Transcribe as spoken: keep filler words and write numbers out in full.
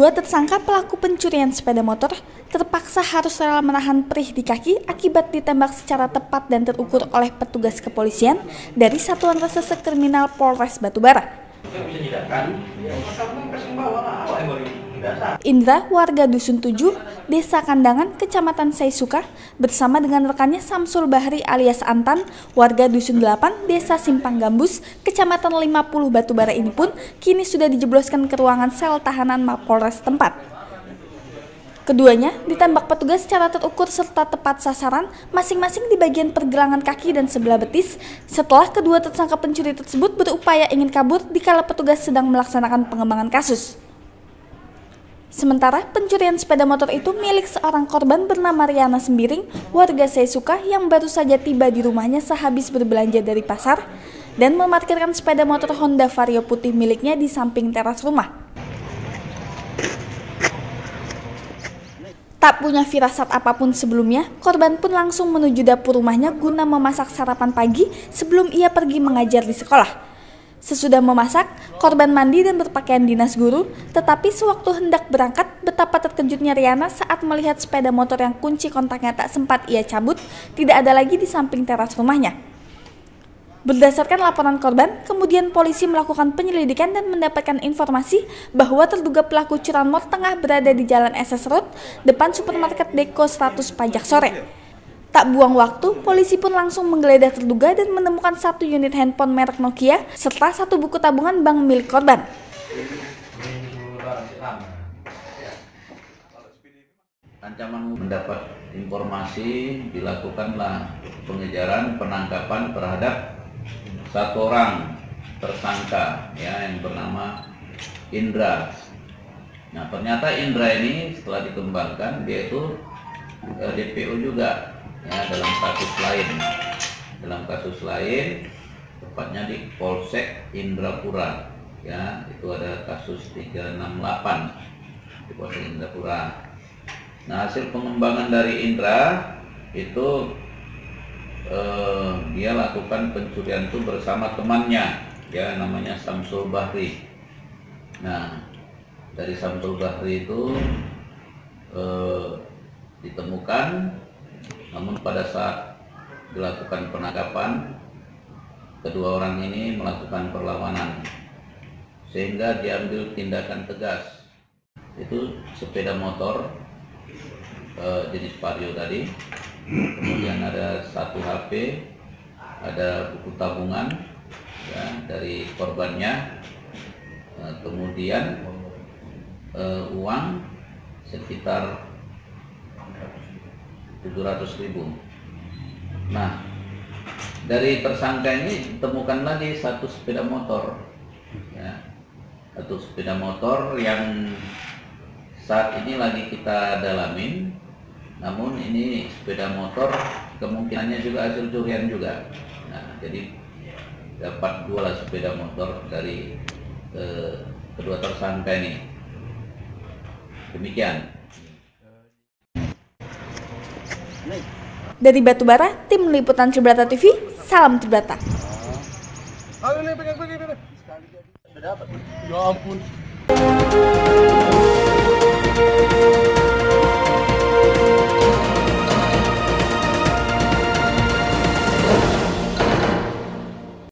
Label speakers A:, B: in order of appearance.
A: Kedua tersangka pelaku pencurian sepeda motor terpaksa harus rela menahan perih di kaki akibat ditembak secara tepat dan terukur oleh petugas kepolisian dari Satuan Reserse Kriminal Polres Batubara. Indra, warga Dusun tujuh, Desa Kandangan, Kecamatan Seisuka, bersama dengan rekannya Samsul Bahri alias Antan, warga Dusun delapan, Desa Simpang Gambus, Kecamatan lima puluh Batubara ini pun kini sudah dijebloskan ke ruangan sel tahanan Mapolres tempat. Keduanya ditembak petugas secara terukur serta tepat sasaran, masing-masing di bagian pergelangan kaki dan sebelah betis, setelah kedua tersangka pencuri tersebut berupaya ingin kabur dikala petugas sedang melaksanakan pengembangan kasus. Sementara pencurian sepeda motor itu milik seorang korban bernama Riana Sembiring, warga Seisuka yang baru saja tiba di rumahnya sehabis berbelanja dari pasar dan memarkirkan sepeda motor Honda Vario putih miliknya di samping teras rumah. Tak punya firasat apapun sebelumnya, korban pun langsung menuju dapur rumahnya guna memasak sarapan pagi sebelum ia pergi mengajar di sekolah. Sesudah memasak, korban mandi dan berpakaian dinas guru, tetapi sewaktu hendak berangkat, betapa terkejutnya Riana saat melihat sepeda motor yang kunci kontaknya tak sempat ia cabut, tidak ada lagi di samping teras rumahnya. Berdasarkan laporan korban, kemudian polisi melakukan penyelidikan dan mendapatkan informasi bahwa terduga pelaku curanmor tengah berada di Jalan S S Road, depan supermarket Deko seratus Pajak Sore. Tak buang waktu, polisi pun langsung menggeledah terduga dan menemukan satu unit handphone merek Nokia serta satu buku tabungan bank milik korban.
B: Ancaman mendapat informasi, dilakukanlah pengejaran penangkapan terhadap satu orang tersangka ya yang bernama Indra. Nah ternyata Indra ini setelah dikembangkan dia itu eh, D P O juga. Ya, dalam kasus lain, dalam kasus lain, tepatnya di Polsek Indrapura, ya itu ada kasus tiga enam delapan di Polsek Indrapura. Nah hasil pengembangan dari Indra itu eh, dia lakukan pencurian itu bersama temannya, ya namanya Samsul Bahri. Nah dari Samsul Bahri itu eh, ditemukan. Namun pada saat dilakukan penangkapan, kedua orang ini melakukan perlawanan sehingga diambil tindakan tegas. Itu sepeda motor eh, jenis Vario tadi, kemudian ada satu H P, ada buku tabungan ya, dari korbannya, eh, kemudian eh, uang sekitar tujuh ratus ribu. Nah, dari tersangka ini ditemukan lagi satu sepeda motor, ya, satu sepeda motor yang saat ini lagi kita dalamin. Namun ini sepeda motor kemungkinannya juga hasil curian juga. Nah, jadi dapat dua lah sepeda motor dari eh, kedua tersangka ini. Demikian.
A: Dari Batubara, tim liputan Tribrata T V, salam Tribrata.
C: Ya ampun.